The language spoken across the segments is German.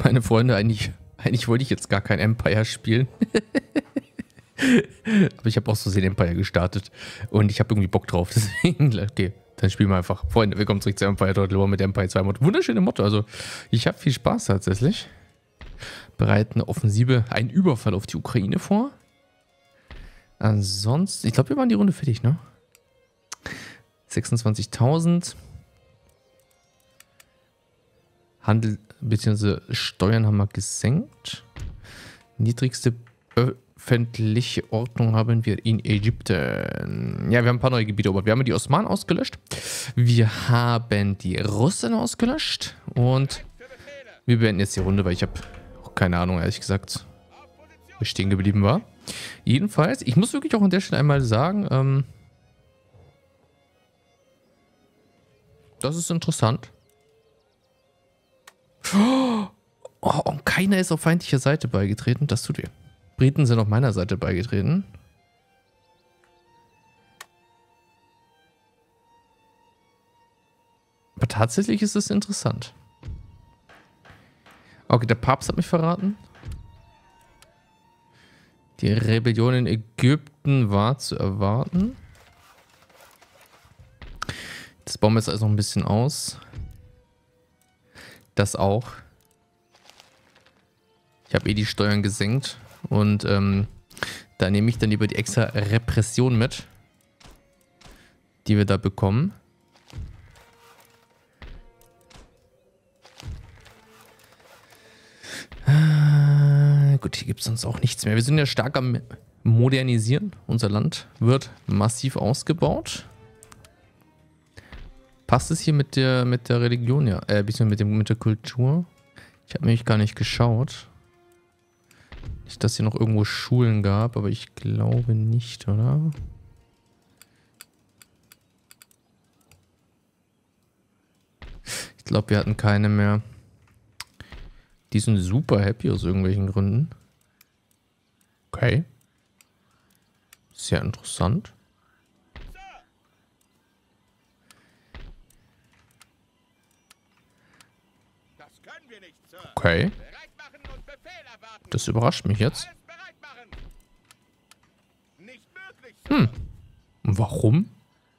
Meine Freunde, eigentlich wollte ich jetzt gar kein Empire spielen. Aber ich habe auch so den Empire gestartet. Und ich habe irgendwie Bock drauf. Deswegen, okay, dann spielen wir einfach. Freunde, willkommen zurück zu Empire Total War mit Empire 2 Mod. Wunderschöne Motto. Also, ich habe viel Spaß tatsächlich. Bereiten eine Offensive, einen Überfall auf die Ukraine vor. Ansonsten, ich glaube, wir waren die Runde fertig, ne? 26.000. Handel bzw. Steuern haben wir gesenkt. Niedrigste öffentliche Ordnung haben wir in Ägypten. Ja, wir haben ein paar neue Gebiete erobert. Wir haben die Osmanen ausgelöscht. Wir haben die Russen ausgelöscht. Und wir beenden jetzt die Runde, weil ich habe auch keine Ahnung, ehrlich gesagt, wo ich stehen geblieben war. Jedenfalls, ich muss wirklich auch an der Stelle einmal sagen, das ist interessant. Oh, und keiner ist auf feindlicher Seite beigetreten. Das tut weh. Briten sind auf meiner Seite beigetreten. Aber tatsächlich ist es interessant. Okay, der Papst hat mich verraten. Die Rebellion in Ägypten war zu erwarten. Das bauen wir jetzt also noch ein bisschen aus. Das auch. Ich habe die Steuern gesenkt. Und da nehme ich dann lieber die extra Repression mit, die wir da bekommen. Gut, hier gibt es sonst auch nichts mehr. Wir sind ja stark am Modernisieren. Unser Land wird massiv ausgebaut. Passt es hier mit der Religion? Ja, beziehungsweise mit der Kultur. Ich habe nämlich gar nicht geschaut. Nicht, dass hier noch irgendwo Schulen gab, aber ich glaube nicht, oder? Ich glaube, wir hatten keine mehr. Die sind super happy aus irgendwelchen Gründen. Okay. Sehr interessant. Okay. Das überrascht mich jetzt. Und warum?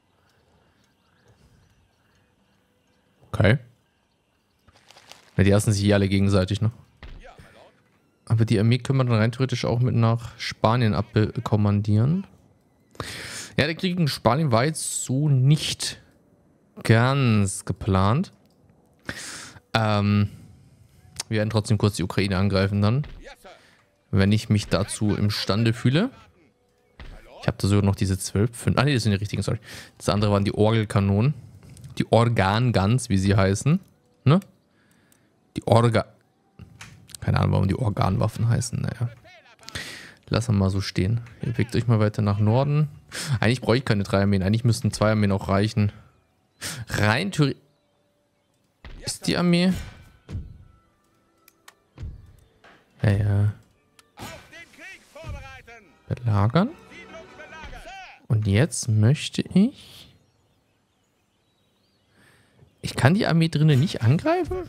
Okay. Ja, die hassen sich hier alle gegenseitig, ne? Aber die Armee können wir dann rein theoretisch auch mit nach Spanien abkommandieren. Ja, der Krieg in Spanien war jetzt so nicht ganz geplant. Wir werden trotzdem kurz die Ukraine angreifen dann. Wenn ich mich dazu imstande fühle. Ich habe da sogar noch diese 12. Ah ne, das sind die richtigen, sorry. Das andere waren die Orgelkanonen. Die Organ-Guns, wie sie heißen. Ne? Die Keine Ahnung, warum die Organwaffen heißen. Naja. Lassen wir mal so stehen. Ihr bewegt euch mal weiter nach Norden. Eigentlich brauche ich keine 3 Armeen. Eigentlich müssten 2 Armeen auch reichen. Rein theoretisch. Ist die Armee... Ja. Belagern. Und jetzt möchte ich... Ich kann die Armee drinnen nicht angreifen?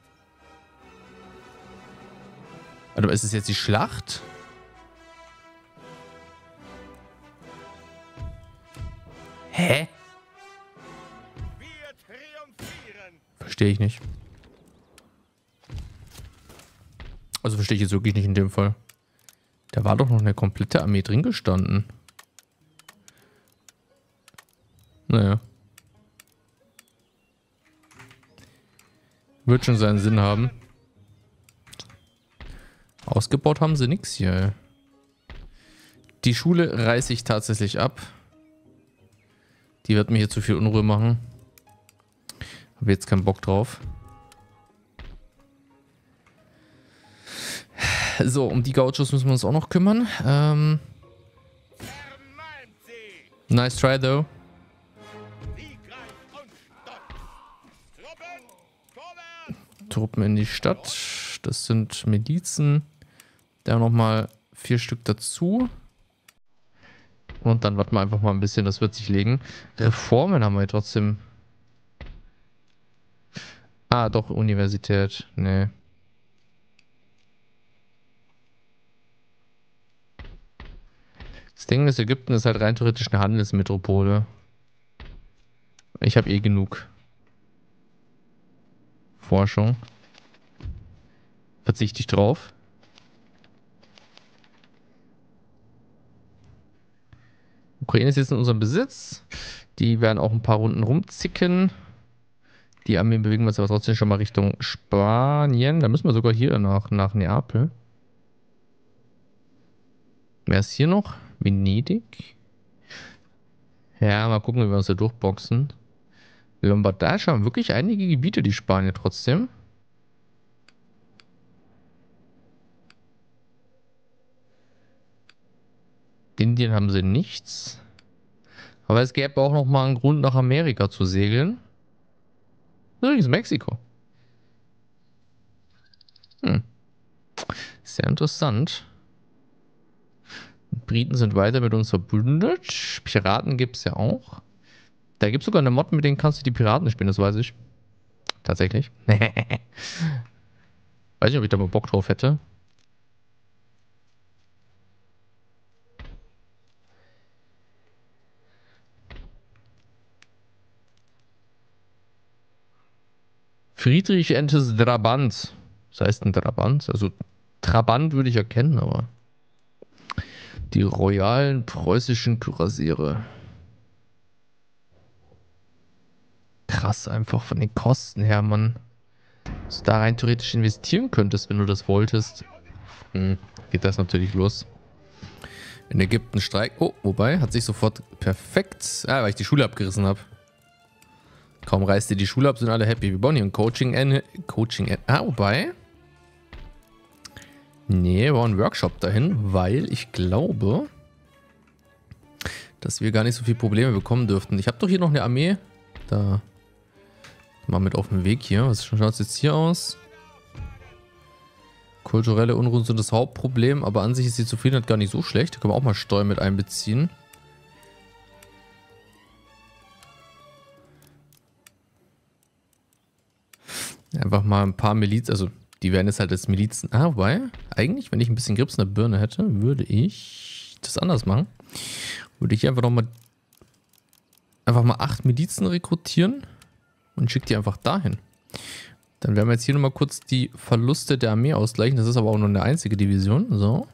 Oder ist es jetzt die Schlacht? Hä? Verstehe ich nicht. Also verstehe ich jetzt wirklich nicht in dem Fall. Da war doch noch eine komplette Armee drin gestanden. Naja. Wird schon seinen Sinn haben. Ausgebaut haben sie nichts hier. Die Schule reiße ich tatsächlich ab. Die wird mir hier zu viel Unruhe machen. Habe jetzt keinen Bock drauf. So, um die Gauchos müssen wir uns auch noch kümmern. Nice try, though. Truppen in die Stadt. Das sind Milizen. Da nochmal 4 Stück dazu. Und dann warten wir einfach mal ein bisschen, das wird sich legen. Reformen haben wir trotzdem. Ah, doch, Universität. Nee. Das Ding ist, Ägypten ist halt rein theoretisch eine Handelsmetropole. Ich habe eh genug Forschung. Verzichte ich drauf. Ukraine ist jetzt in unserem Besitz. Die werden auch ein paar Runden rumzicken. Die Armeen bewegen wir uns aber trotzdem schon mal Richtung Spanien. Da müssen wir sogar hier nach Neapel. Wer ist hier noch? Venedig. Ja, mal gucken, wie wir uns da durchboxen. Lombardei haben wirklich einige Gebiete, die Spanier trotzdem. Indien haben sie nichts. Aber es gäbe auch noch mal einen Grund, nach Amerika zu segeln. Übrigens Mexiko. Sehr interessant. Briten sind weiter mit uns verbündet. Piraten gibt es ja auch. Da gibt es sogar eine Mod, mit denen kannst du die Piraten spielen, das weiß ich. Tatsächlich. Weiß nicht, ob ich da mal Bock drauf hätte. Friedrich Entes Drabant. Was heißt ein Drabant? Also Trabant würde ich erkennen, aber die royalen preußischen Kürassiere. Krass, einfach von den Kosten her, Mann. Dass du da rein theoretisch investieren könntest, wenn du das wolltest. Geht das natürlich los. In Ägypten Streik. Oh, wobei, hat sich sofort perfekt. Weil ich die Schule abgerissen habe. Kaum reißt ihr die Schule ab, sind alle happy. Wir bauen hier ein Coaching. Wobei. Nee, wir bauen einen Workshop dahin, weil ich glaube, dass wir gar nicht so viele Probleme bekommen dürften. Ich habe doch hier noch eine Armee. Da. Mal mit auf dem Weg hier. Was schaut es jetzt hier aus? Kulturelle Unruhen sind das Hauptproblem, aber an sich ist die Zufriedenheit gar nicht so schlecht. Da können wir auch mal Steuern mit einbeziehen. Einfach mal ein paar Milizen, also die werden jetzt halt als Milizen. Wobei, eigentlich, wenn ich ein bisschen Grips in der Birne hätte, würde ich das anders machen. Würde ich einfach mal 8 Milizen rekrutieren und schicke die einfach dahin. Dann werden wir jetzt hier nochmal kurz die Verluste der Armee ausgleichen. Das ist aber auch nur eine einzige Division. So.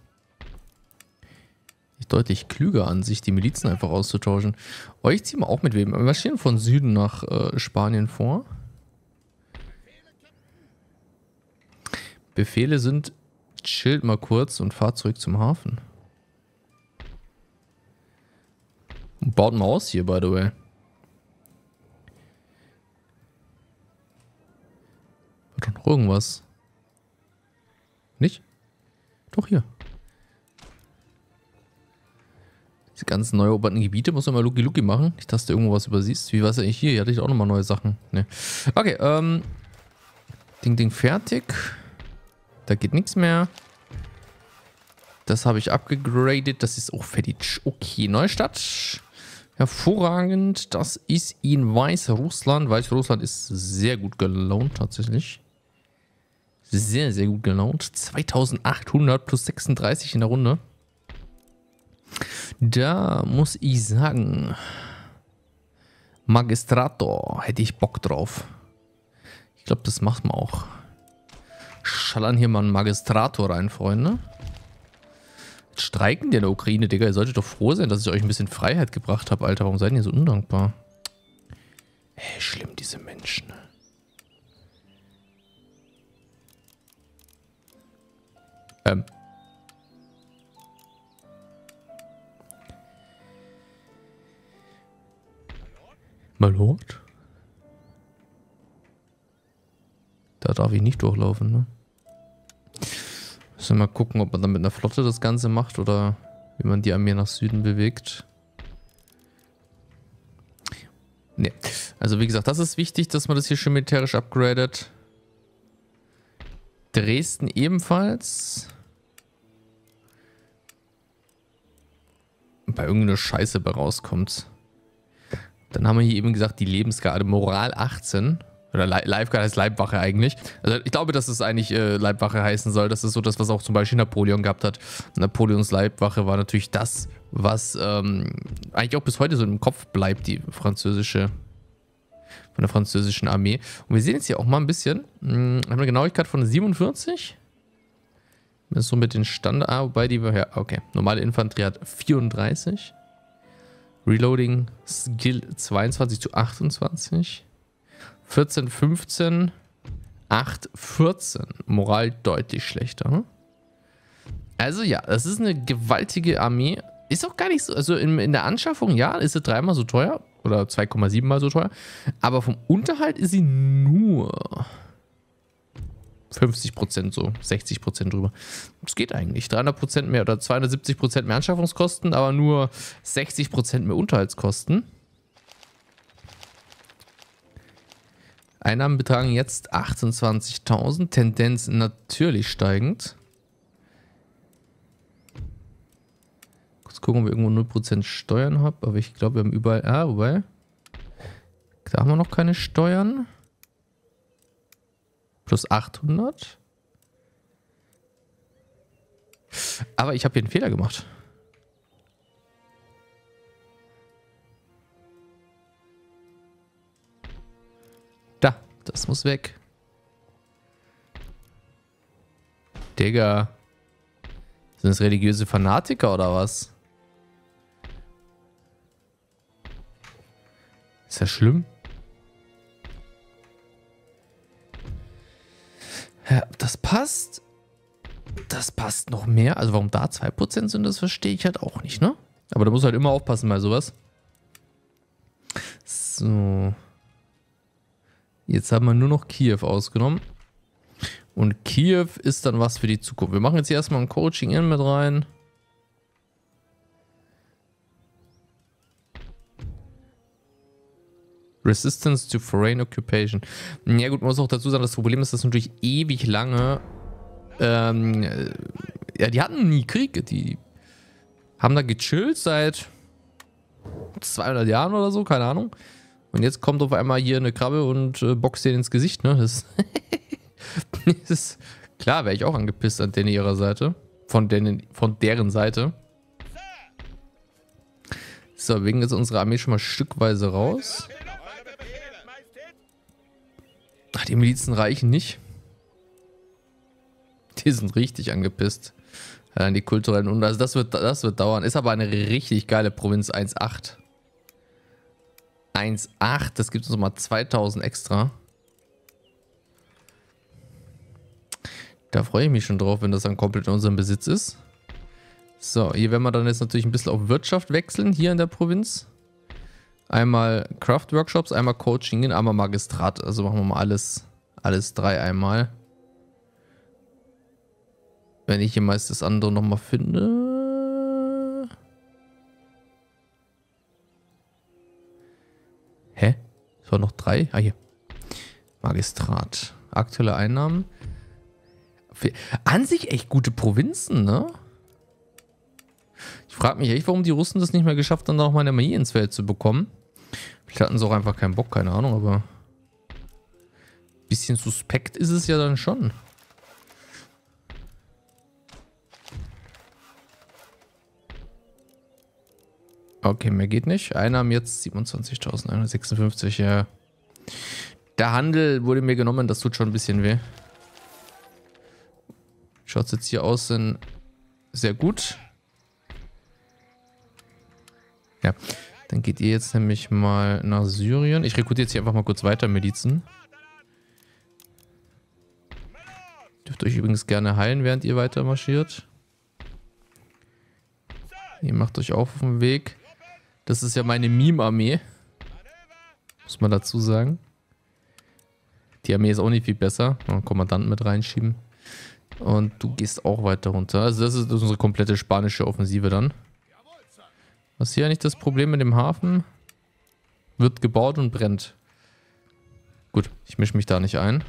Ist deutlich klüger an sich, die Milizen einfach auszutauschen. Euch ziehen wir auch mit wem. Wir marschieren von Süden nach Spanien vor. Befehle sind, chillt mal kurz und fahrt zurück zum Hafen. Und baut mal aus hier, by the way. War doch noch irgendwas. Nicht? Doch hier. Diese ganzen neu eroberten Gebiete muss man mal Luki machen. Nicht, dass du irgendwo was übersiehst. Wie war es eigentlich hier? Hier hatte ich auch nochmal neue Sachen. Ne. Okay, Ding fertig. Da geht nichts mehr. Das habe ich abgegradet. Das ist auch fertig. Okay, Neustadt. Hervorragend. Das ist in Weißrussland. Weißrussland ist sehr gut gelaunt tatsächlich. Sehr, sehr gut gelaunt. 2800 plus 36 in der Runde. Da muss ich sagen, Magistrator hätte ich Bock drauf. Ich glaube, das macht man auch. Schallern hier mal einen Magistrator rein, Freunde. Jetzt streiken die in der Ukraine, Digga. Ihr solltet doch froh sein, dass ich euch ein bisschen Freiheit gebracht habe, Alter. Warum seid ihr so undankbar? Schlimm, diese Menschen. Malord? Da darf ich nicht durchlaufen, ne? Müssen wir mal gucken, ob man dann mit einer Flotte das Ganze macht oder wie man die Armee nach Süden bewegt. Ne, also wie gesagt, das ist wichtig, dass man das hier schon militärisch upgradet. Dresden ebenfalls. Bei irgendeiner Scheiße bei rauskommt. Dann haben wir hier eben gesagt, die Lebensgarde Moral 18. Oder Leibgarde heißt Leibwache eigentlich. Also ich glaube, dass es eigentlich Leibwache heißen soll. Das ist so das, was auch zum Beispiel Napoleon gehabt hat. Napoleons Leibwache war natürlich das, was eigentlich auch bis heute so im Kopf bleibt, die französische, von der französischen Armee. Und wir sehen jetzt hier auch mal ein bisschen, haben eine Genauigkeit von 47. Das ist so mit den Standard, wobei die wir, ja, okay. Normale Infanterie hat 34. Reloading Skill 22 zu 28. 14, 15, 8, 14. Moral deutlich schlechter. Also ja, das ist eine gewaltige Armee. Ist auch gar nicht so, also in der Anschaffung, ja, ist sie dreimal so teuer. Oder 2,7 mal so teuer. Aber vom Unterhalt ist sie nur 50% so, 60% drüber. Das geht eigentlich. 300% mehr oder 270% mehr Anschaffungskosten, aber nur 60% mehr Unterhaltskosten. Einnahmen betragen jetzt 28.000, Tendenz natürlich steigend. Kurz gucken, ob wir irgendwo 0% Steuern haben, aber ich glaube, wir haben überall, wobei, da haben wir noch keine Steuern. Plus 800. Aber ich habe hier einen Fehler gemacht. Da, das muss weg. Digga. Sind das religiöse Fanatiker oder was? Ist ja schlimm. Ja, das passt. Das passt noch mehr. Also warum da 2% sind, das verstehe ich halt auch nicht, ne? Aber da muss halt immer aufpassen bei sowas. So. Jetzt haben wir nur noch Kiew ausgenommen. Und Kiew ist dann was für die Zukunft. Wir machen jetzt hier erstmal ein Coaching in mit rein. Resistance to Foreign Occupation. Ja gut, man muss auch dazu sagen, das Problem ist, dass natürlich ewig lange ja, die hatten nie Krieg. Die haben da gechillt seit 200 Jahren oder so, keine Ahnung. Und jetzt kommt auf einmal hier eine Krabbe und boxt den ins Gesicht, ne? Das ist klar, wäre ich auch angepisst an denen ihrer Seite. Von deren Seite. So, wegen jetzt unsere Armee schon mal stückweise raus. Ach, die Milizen reichen nicht. Die sind richtig angepisst. An die kulturellen also das wird dauern. Ist aber eine richtig geile Provinz. 1,8. 1,8. Das gibt uns nochmal 2000 extra. Da freue ich mich schon drauf, wenn das dann komplett in unserem Besitz ist. So, hier werden wir dann jetzt natürlich ein bisschen auf Wirtschaft wechseln, hier in der Provinz. Einmal Craft Workshops, einmal Coaching, einmal Magistrat. Also machen wir mal alles 3 einmal. Wenn ich hier meist das andere nochmal finde. Hä? Es waren noch 3? Ah, hier. Magistrat. Aktuelle Einnahmen. An sich echt gute Provinzen, ne? Ich frage mich echt, warum die Russen das nicht mehr geschafft haben, da noch mal eine Armee ins Feld zu bekommen. Vielleicht hatten sie auch einfach keinen Bock, keine Ahnung, aber ein bisschen suspekt ist es ja dann schon. Okay, mehr geht nicht. Einnahmen jetzt 27.156, ja. Der Handel wurde mir genommen, das tut schon ein bisschen weh. Schaut es jetzt hier aus, sind sehr gut. Ja, dann geht ihr jetzt nämlich mal nach Syrien. Ich rekrutiere jetzt hier einfach mal kurz weiter Milizen. Dürft euch übrigens gerne heilen, während ihr weiter marschiert. Ihr macht euch auch auf den Weg. Das ist ja meine Meme-Armee. Muss man dazu sagen. Die Armee ist auch nicht viel besser. Mal Kommandanten mit reinschieben. Und du gehst auch weiter runter. Also das ist unsere komplette spanische Offensive dann. Was ist hier eigentlich das Problem mit dem Hafen? Wird gebaut und brennt. Gut, ich mische mich da nicht ein.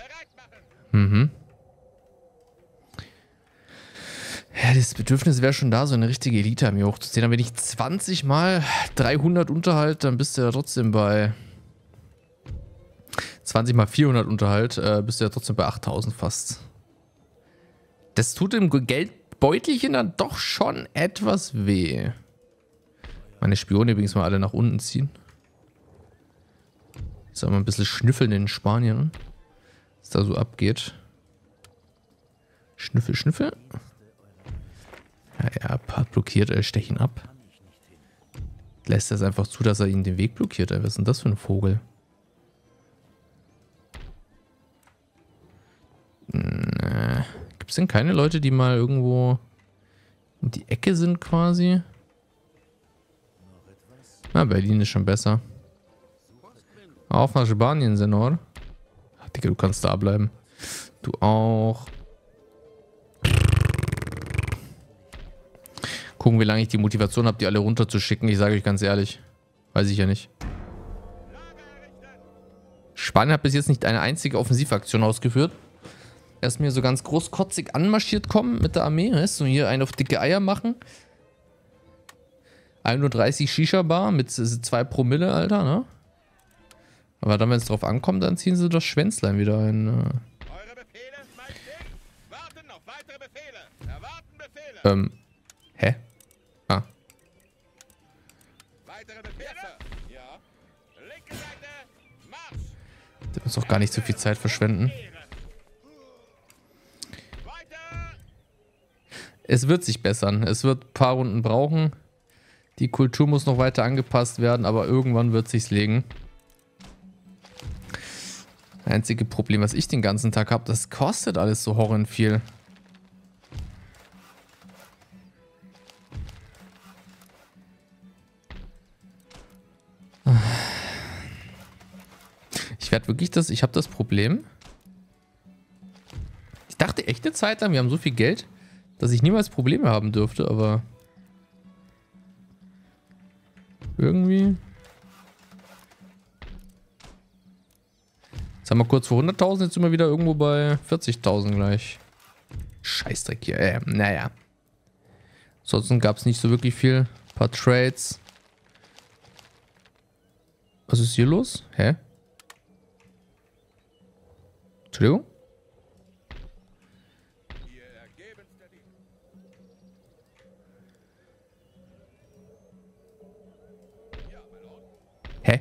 Mhm. Ja, das Bedürfnis wäre schon da, so eine richtige Elite-Armee hochzuziehen. Aber wenn ich 20 mal 300 Unterhalt, dann bist du ja trotzdem bei 20 mal 400 Unterhalt, bist du ja trotzdem bei 8000 fast. Das tut im Geldbeutelchen dann doch schon etwas weh. Meine Spione übrigens mal alle nach unten ziehen. Jetzt haben wir ein bisschen schnüffeln in Spanien, was da so abgeht. Schnüffel, Schnüffel. Ja, er hat blockiert, er stecht ihn ab. Lässt er es einfach zu, dass er ihn den Weg blockiert. Was ist denn das für ein Vogel? Gibt es denn keine Leute, die mal irgendwo um die Ecke sind quasi? Na, Berlin ist schon besser. Auf nach Spanien, Senor. Ach, Digga, du kannst da bleiben. Du auch. Gucken, wie lange ich die Motivation habe, die alle runterzuschicken. Ich sage euch ganz ehrlich. Weiß ich ja nicht. Spanien hat bis jetzt nicht eine einzige Offensivaktion ausgeführt. Erst mir so ganz großkotzig anmarschiert kommen mit der Armee. Weißt du, hier einen auf dicke Eier machen. 31 Shisha-Bar mit 2 Promille, Alter, ne? Aber dann, wenn es drauf ankommt, dann ziehen sie das Schwänzlein wieder ein. Eure Befehle, Majestät? Warten auf weitere Befehle. Erwarten Befehle. Hä? Ah. Weitere Befehle? Ja. Linke Seite, Marsch. Der muss doch gar nicht so viel Zeit verschwenden. Weiter. Es wird sich bessern. Es wird ein paar Runden brauchen. Die Kultur muss noch weiter angepasst werden, aber irgendwann wird sich's legen. Das einzige Problem, was ich den ganzen Tag habe, das kostet alles so horrend viel. Ich werde wirklich ich habe das Problem. Ich dachte echt eine Zeit lang, wir haben so viel Geld, dass ich niemals Probleme haben dürfte, aber irgendwie. Jetzt haben wir kurz vor 100.000, jetzt sind wir wieder irgendwo bei 40.000 gleich. Scheißdreck hier, naja. Ansonsten gab es nicht so wirklich viel. Ein paar Trades. Was ist hier los? Hä? Entschuldigung? Ihr ergebenster Dienst. Ja, mein Lord. Hä?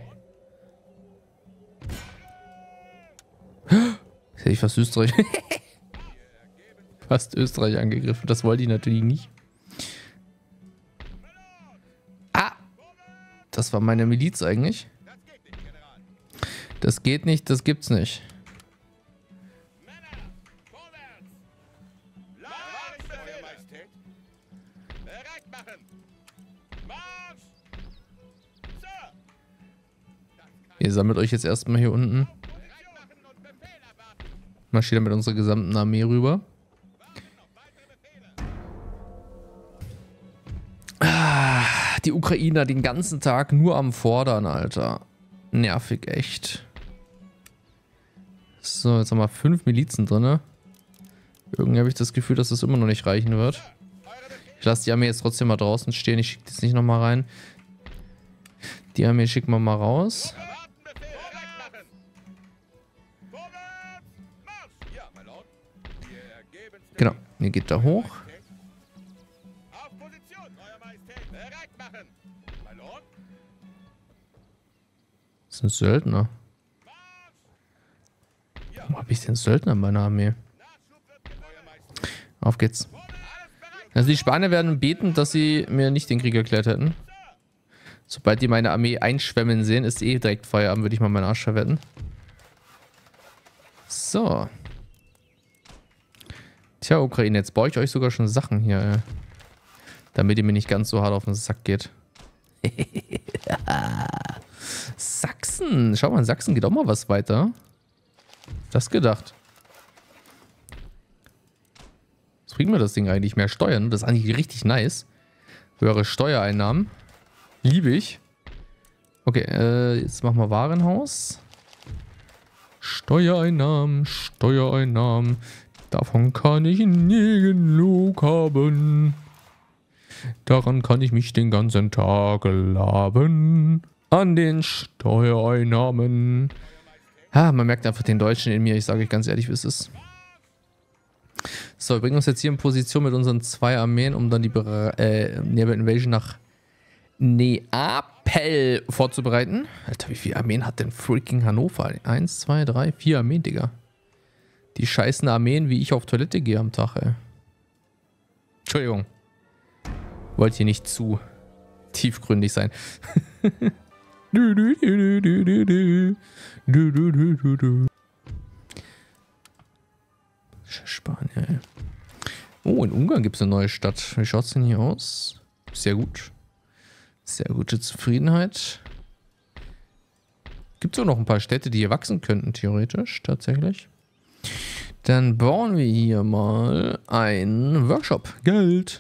Jetzt hätte ich fast Österreich. Fast Österreich angegriffen. Das wollte ich natürlich nicht. Ah! Das war meine Miliz eigentlich. Das geht nicht, General. Das geht nicht, das gibt's nicht. Männer, vorwärts. Lager, Eure Majestät. Bereit machen. Marsch. Sir. Ihr sammelt euch jetzt erstmal hier unten. Bereit machen und Befehl erwarten. Marschiert mit unserer gesamten Armee rüber. Warten auf weitere Befehle. Die Ukrainer den ganzen Tag nur am Fordern, Alter. Nervig, echt. So, jetzt haben wir 5 Milizen drin. Irgendwie habe ich das Gefühl, dass das immer noch nicht reichen wird. Ich lasse die Armee jetzt trotzdem mal draußen stehen. Ich schicke das nicht nochmal rein. Die Armee schicken wir mal raus. Erwarten Befehl. Bereit machen. Vorwärts. Marsch. Ja, mein Lord. Ihr ergebenster Genau, Dienst. ihr geht da hoch. Auf Position, Euer Majestät. Bereit machen. Mein Lord. Das sind Söldner. Warum habe ich denn Söldner in meiner Armee? Nachschub wird gebraucht. Euer Majestät. Auf geht's. Alles bereit. Also die Spanier werden beten, dass sie mir nicht den Krieg erklärt hätten. Sobald die meine Armee einschwemmen sehen, ist eh direkt Feierabend, würde ich mal meinen Arsch verwetten. So. Tja, Ukraine, jetzt baue ich euch sogar schon Sachen hier, ey. Damit ihr mir nicht ganz so hart auf den Sack geht. Sachsen. Schau mal, in Sachsen geht auch mal was weiter. Das gedacht. Was bringt mir das Ding eigentlich? Mehr Steuern? Das ist eigentlich richtig nice. Höhere Steuereinnahmen. Liebe ich. Okay, jetzt machen wir Warenhaus. Steuereinnahmen, Steuereinnahmen. Davon kann ich nie genug haben. Daran kann ich mich den ganzen Tag laben. An den Steuereinnahmen. Ha, man merkt einfach den Deutschen in mir. Ich sage euch ganz ehrlich, wie es ist. So, wir bringen uns jetzt hier in Position mit unseren 2 Armeen, um dann die Naval Invasion nach Neapel vorzubereiten. Alter, wie viele Armeen hat denn freaking Hannover? 1, 2, 3, 4 Armeen, Digga. Die scheißen Armeen, wie ich auf Toilette gehe am Tag, ey. Entschuldigung. Wollt ihr nicht zu tiefgründig sein. Spanien, ey. Oh, in Ungarn gibt es eine neue Stadt. Wie schaut es denn hier aus? Sehr gut. Sehr gute Zufriedenheit. Gibt es auch noch ein paar Städte, die hier wachsen könnten, theoretisch, tatsächlich. Dann bauen wir hier mal einen Workshop. Geld.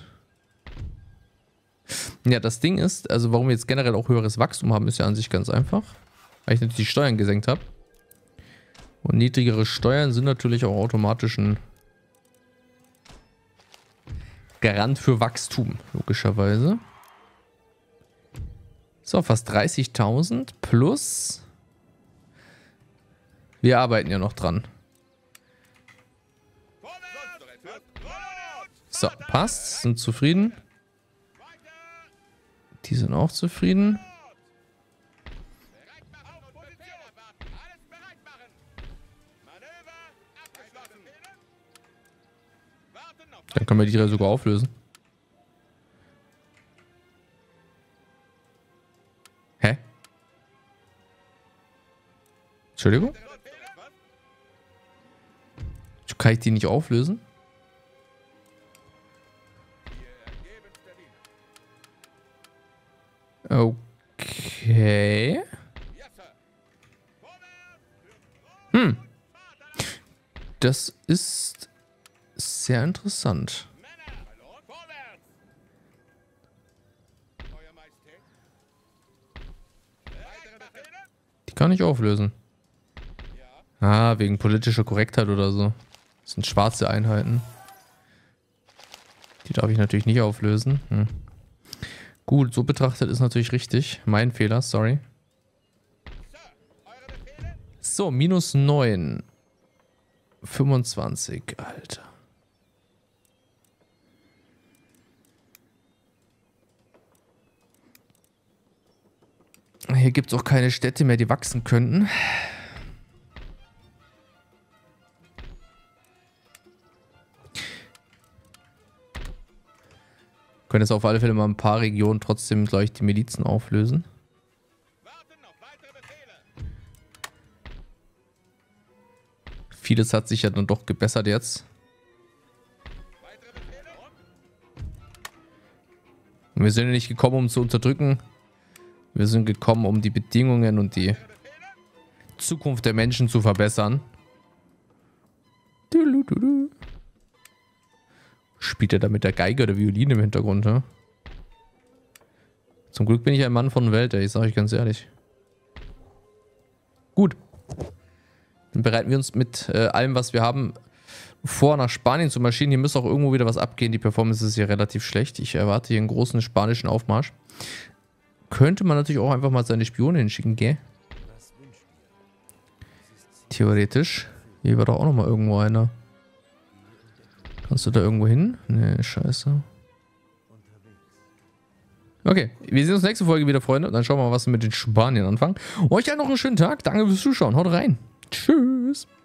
Ja, das Ding ist, also warum wir jetzt generell auch höheres Wachstum haben, ist ja an sich ganz einfach. Weil ich natürlich die Steuern gesenkt habe. Und niedrigere Steuern sind natürlich auch automatisch ein Garant für Wachstum, logischerweise. So, fast 30.000 plus. Wir arbeiten ja noch dran. So, passt. Sind zufrieden. Die sind auch zufrieden. Dann können wir die sogar auflösen. Hä? Entschuldigung? Kann ich die nicht auflösen? Okay. Das ist sehr interessant. Die kann ich auflösen. Ah, wegen politischer Korrektheit oder so. Das sind schwarze Einheiten. Die darf ich natürlich nicht auflösen. Gut, so betrachtet ist natürlich richtig. Mein Fehler, sorry. So, minus 9. 25, Alter. Hier gibt es auch keine Städte mehr, die wachsen könnten. Können jetzt auf alle Fälle mal ein paar Regionen trotzdem gleich die Milizen auflösen. Vieles hat sich ja dann doch gebessert jetzt. Und wir sind ja nicht gekommen, um zu unterdrücken. Wir sind gekommen, um die Bedingungen und die Zukunft der Menschen zu verbessern. Spielt er da mit der Geige oder Violine im Hintergrund, ne? Zum Glück bin ich ein Mann von Welt, ey, ich sage euch ganz ehrlich. Gut. Dann bereiten wir uns mit allem, was wir haben, vor, nach Spanien zu marschieren. Hier müsste auch irgendwo wieder was abgehen. Die Performance ist hier relativ schlecht. Ich erwarte hier einen großen spanischen Aufmarsch. Könnte man natürlich auch einfach mal seine Spione hinschicken, gell? Theoretisch. Hier war doch auch noch mal irgendwo einer. Kannst du da irgendwo hin? Nee, scheiße. Okay, wir sehen uns nächste Folge wieder, Freunde. Und dann schauen wir mal, was wir mit den Spaniern anfangen. Euch allen noch einen schönen Tag. Danke fürs Zuschauen. Haut rein. Tschüss.